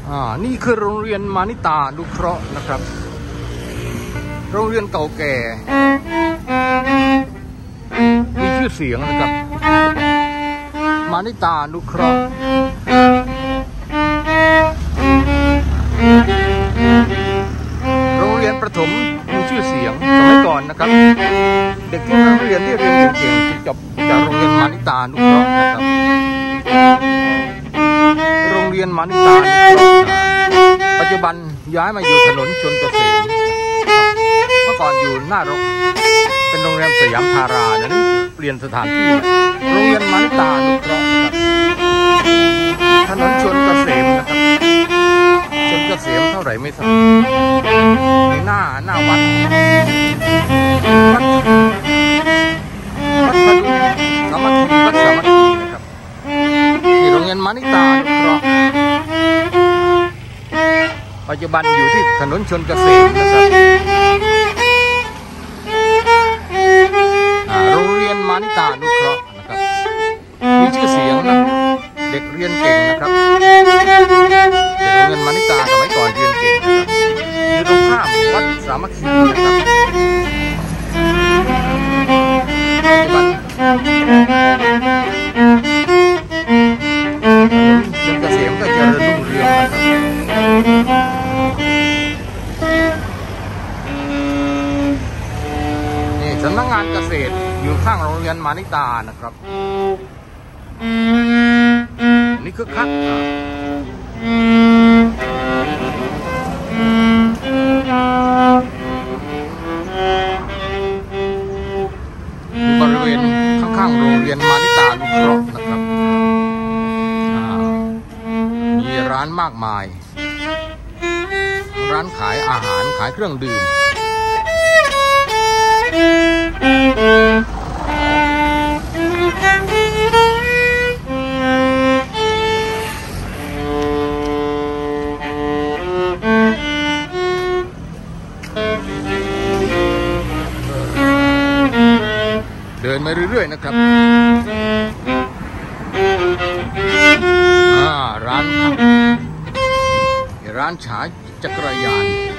นี่คือโรงเรียนมานิตานุเคราะห์นะครับโรงเรียนเก่าแก่มีชื่อเสียงนะครับมานิตานุเคราะห์โรงเรียนประถมมีชื่อเสียงสมัยก่อนนะครับเด็กที่มาเรียนที่เรียนเก่งๆจบจากโรงเรียนมานิตานุเคราะห์นะครับโรงเรียนมานิตานุเคราะห์ปัจจุบันย้ายมาอยู่ถนนชลเกษมเมื่อก่อนอยู่หน้ารกเป็นโรงแรมสยามธารานะนี่เปลี่ยนสถานที่โรงเรียนมานิตานุเคราะห์นะครับถนนชลเกษมนะครับชลเกษมเท่าไหร่ไม่ทราบในหน้าวัดพดุงสามัคคีวัดสามัคคีนะครับที่โรงเรียนมานิตานุเคราะห์ปัจจุบันอยู่ที่ถนนชลเกษมนะครับโรงเรียนมานิตานุเคราะห์นะครับมีชื่อเสียงนะเด็กเรียนเก่งนะครับเด็กโรงเรียนมานิตาสมัยก่อนเรียนเก่งนะครับอยู่ตรงข้ามวัดสามัคคีนะครับปัจจุบันชลเกษมก็เจริญรุ่งเรืองนะครับนี่สำนักงานเกษตรอยู่ข้างโรงเรียนมานิตานะครับนี่คือคักบริเวณข้างๆโรงเรียนมานิตานุเคราะห์นะครับมีร้านมากมายร้านขายอาหารขายเครื่องดื่มเดินมาเรื่อยๆนะครับร้านฉายจักรยาน